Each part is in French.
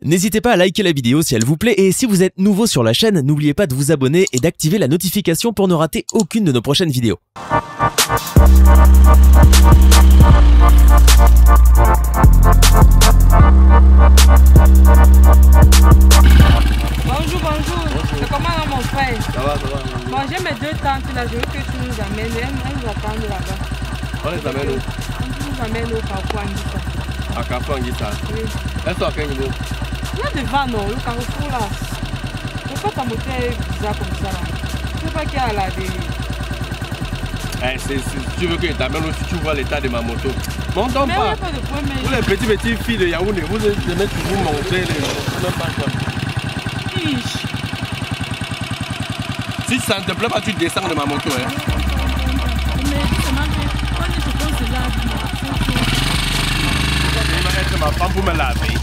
N'hésitez pas à liker la vidéo si elle vous plaît et si vous êtes nouveau sur la chaîne, n'oubliez pas de vous abonner et d'activer la notification pour ne rater aucune de nos prochaines vidéos. Bonjour. C'est comment mon frère? Ça va. Bon, j'ai mes deux tantes là, je veux que tu nous amènes. Elles nous attendent là-bas. On les amène où? On nous amène au Carrefour Anguissa. À Carrefour Anguissa? Oui. Elles sont à quel niveau? Là devant, non, le Carrefour là. Pourquoi ta moto est bizarre comme ça là? Je sais pas qui est à la dérive. Si tu veux que je t'amène aussi, tu vois l'état de ma moto. Montons Mais pas. on n'a pas de problème. Vous les petites filles de Yaoundé, vous aimez toujours monter les même pas quoi. Si ça ne te plaît pas, tu descends de ma moto. Hein. Mais justement, on est supposé là. Je vais être ma femme pour me laver.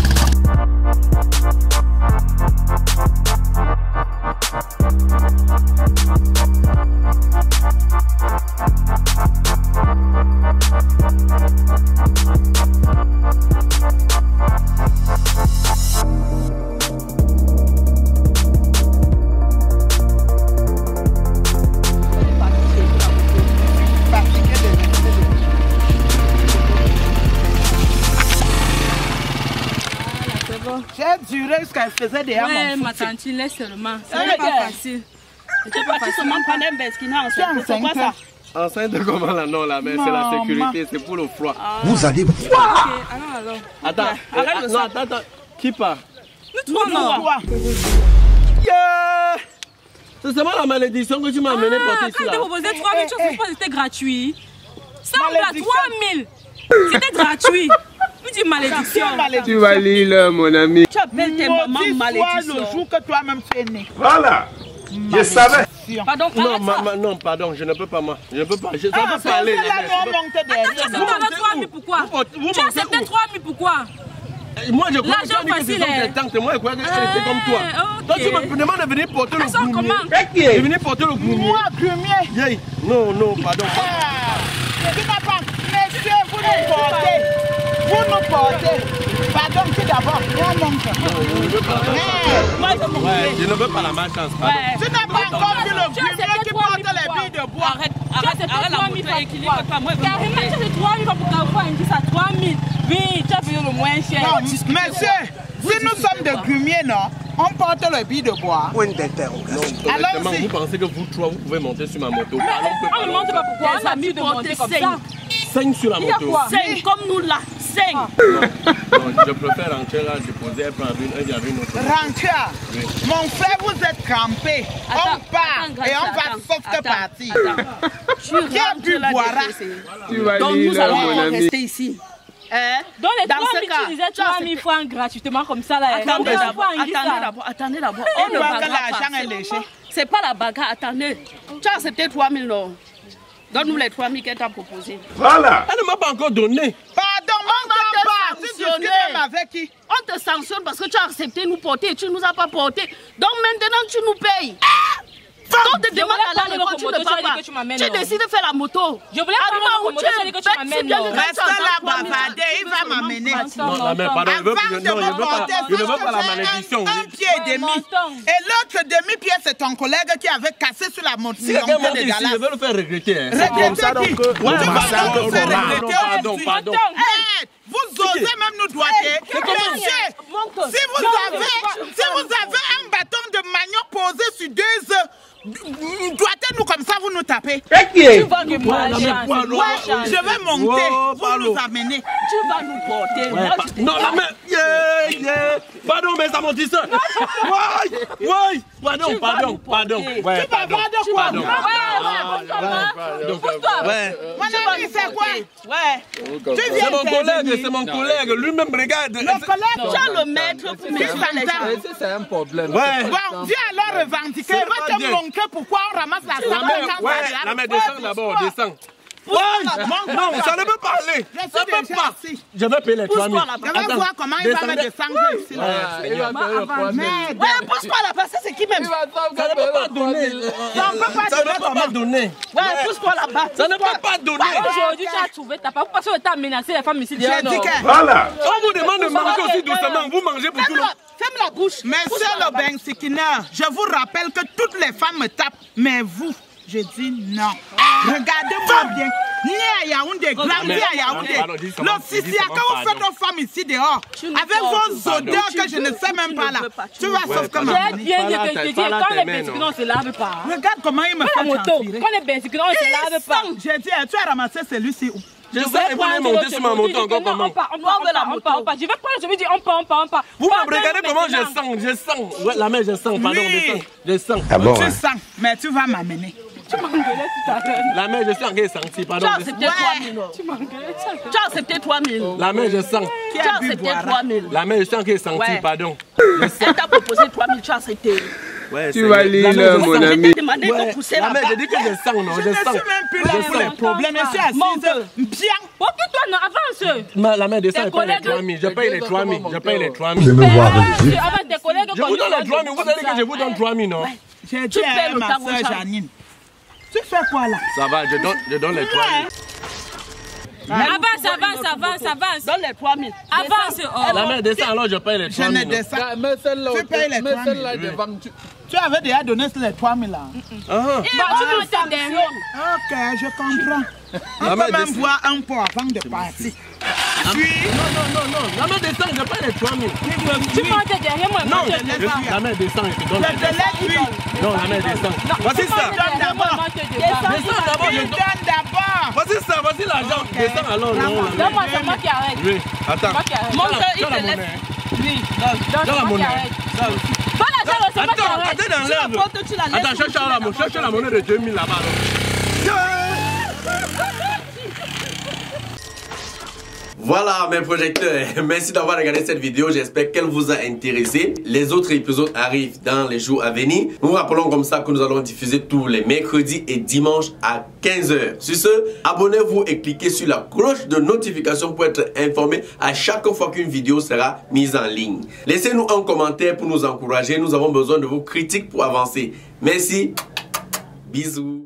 J'ai duré jusqu'à ce qu'elle faisait des amants. Ouais, ma tante, laisse seulement. C'est pas facile. C'est pas facile. C'est quoi ça? Enceinte comment là? Non, là, mais c'est la sécurité, c'est pour le froid. Vous allez voir. Alors. Attends. Qui part? Toi. C'est seulement la malédiction que tu m'as amené porter ici là. Quand tu proposais 3 000, tu sais pas c'était gratuit. Ça me va 3 000. C'était gratuit. Tu dis malédiction. Tu vas lire mon ami. Tu appelles tes mamans malédiction. Le jour que toi-même tu es né. Voilà. Je savais. Pardon, non, pardon, je ne peux pas, moi. Je ne peux pas. Je ne peux pas parler. Tu acceptes 3 000 pourquoi? Tu acceptes 3 000 pourquoi? Moi, je crois que tu es tantes. Moi, je crois qu'elle était comme toi. Donc, tu me demandes de venir porter le grumier. De venir porter le grumier. Moi, grumier. Non, pardon. Tu n'as pas. Messieurs, vous nous portez. Vous nous portez. Pardon, tu d'abord. Je ne veux pas la malchance. Tu n'as pas encore vu le grumier qui porte les billes de bois. Arrête la moto équilibre. Carrément, tu as 3 000 pour Carrefour Anguissa, ça 3 000. Oui, tu as payé le moins cher. Non, monsieur, si nous sommes de grumiers, non, on porte le billes de bois. Point d'interrogation. Alors, vous pensez que vous trois, vous pouvez monter sur ma moto? On ne monte pas pourquoi? On a mis de monter comme ça. 5 sur la moto. 5 comme nous là. 5. Non, je préfère rentrer là, déposer un peu il y avait une autre. Rentrer. Oui. Mon frère, vous êtes campé. On part et on va sauf partir. Qui a pu boire? Donc nous allons rester ici. Dans les 3 000, tu disais 3 000 francs gratuitement comme ça là. Attendez d'abord. On voit que l'argent est léger. C'est pas la bagarre, attendez. Tu as accepté 3 000 non? Donne-nous les 3 000 qu'elle t'a proposé. Voilà. Elle ne m'a pas encore donné. Pardon, on va te sanctionner. Avec qui? On te sanctionne parce que tu as accepté nous porter et tu ne nous as pas porté. Donc maintenant tu nous payes. Quand tu demandes à la l'école, tu ne pars pas. Tu décides de faire la moto. Je voulais pas la moto, tu que tu m'amènes. Reste là, bavarder, il va m'amener. Non, mais pardon, je ne veux pas la malédiction. Un pied et demi. Et l'autre demi-pied, c'est ton collègue qui avait cassé sur la moto. Si quelqu'un monte ici, je vais le faire regretter. Regretter qui? Pardon. Vous osez même nous doigter. Monsieur, si vous avez un bâton de manioc posé sur 2 œufs, doigtez-nous comme ça, vous nous tapez. Tu vas nous porter. Je vais monter, vous nous amener. Tu vas nous porter. Non, mais... Pardon, mais ça monte ça. Oui. Pardon. Tu vas voir de quoi? Mon ami, c'est quoi? C'est mon collègue. Lui-même, regarde. Le collègue, tu as le maître pour mettre les gens. C'est un problème. Bon, viens alors revendiquer. Va te montrer pourquoi on ramasse la somme. La mère, descends d'abord, descends. Non, ça ne peut pas aller. Ça peut pas. Je vais payer les 3000. Je vais voir comment il va me descendre ici. Il va payer les 3000. Ouais, pousse-toi là-bas, c'est qui même? Ça Ça ne peut pas donner. Ça ne peut pas donner. Ouais, pousse-toi là-bas. Ça ne peut pas donner. Aujourd'hui, tu as trouvé ta part. Pourquoi tu as menacé les femmes ici? J'ai dit que... Voilà. On vous demande de manger aussi doucement. Vous mangez pour tout le monde. Ferme la bouche. Monsieur le Ben Sikina, je vous rappelle que toutes les femmes me tapent, mais vous, je dis non. Regardez-moi bien. Ni à Yaoundé, grandi à Yaoundé. Le Sissia, quand vous faites aux femmes ici dehors, avec vos odeurs que je ne sais même pas là, tu vas sauf comme J'ai bien dit que je te dis, quand les bensiquins, on ne se lave pas. Regarde comment il me fait transpirer. Quand les bensiquins, on ne se lave pas. J'ai dit, tu as ramassé celui-ci où? Je sais, et vous allez monter sur ma moto encore comment? On part. Je vais prendre, je vais dire on part. Vous me regardez comment je sens. Ouais, la mère, je sens, pardon, je sens. Ah bon? Tu sens, mais tu vas m'amener. Tu m'engueulais tout à l'heure. La mère, je sens qu'elle est sentie, pardon. Tu as accepté 3000. Tu m'engueulais. Tu as accepté 3000. La mère, je sens. Tu as accepté 3000. La mère, je sens qu'elle est sentie, Ouais. pardon. Elle t'a proposé 3000, tu as accepté. Ouais, Tu vas lire, mon Je ami. t'ai demandé de pousser La mère, là-bas. je dis que je sens, non, Je je ne suis sens. même plus là pour les problèmes. Je suis assise. Bien. Occupe-toi, non, avance. La mère descend, je paye les 3000. Je paye les 3000. Je paye les 3000. Je me vois Avant tes collègues, Je vous donne les 3000. Vous allez que je vous donne 3000, non? J'ai dit à ma soeur Janine. Tu fais quoi là? Ça va, je donne les 3000. Avance. Donne les 3000. Avance. La mère descend, alors je paye les Je ne 3000. descends. Mais celle-là, Tu payes les 3000. Tu avais déjà donné les 3000 là. Tu veux te derrière. Ok, je comprends. On La peut mère même descend. boire un pot avant de partir. Non. La mère descend, je paye les 3000. Tu montes derrière moi. Non, te laisse pas. la mère descend, je te donne Je les te laisse lui. Non, la mère descend. Voici ça. Donne d'abord. Descends d'abord, Tu je donnes donne. d'abord. Voici ça, voici l'argent. Descends alors, non. Donne-moi, c'est moi qui arrête. Oui, attends. Moi qui arrête. Mon soeur, il Donne la te laisse. monnaie. Oui. Donne la C'est moi qui monnaie. arrête. Pas l'argent, c'est moi qui Attends, arrête. attends dans Tu la l'œuvre. portes, tu la laisses. Attends, cherche la monnaie de 2000 là-bas. Voilà mes projecteurs, merci d'avoir regardé cette vidéo, j'espère qu'elle vous a intéressé. Les autres épisodes arrivent dans les jours à venir. Nous rappelons comme ça que nous allons diffuser tous les mercredis et dimanches à 15 h. Sur ce, abonnez-vous et cliquez sur la cloche de notification pour être informé à chaque fois qu'une vidéo sera mise en ligne. Laissez-nous un commentaire pour nous encourager, nous avons besoin de vos critiques pour avancer. Merci, bisous.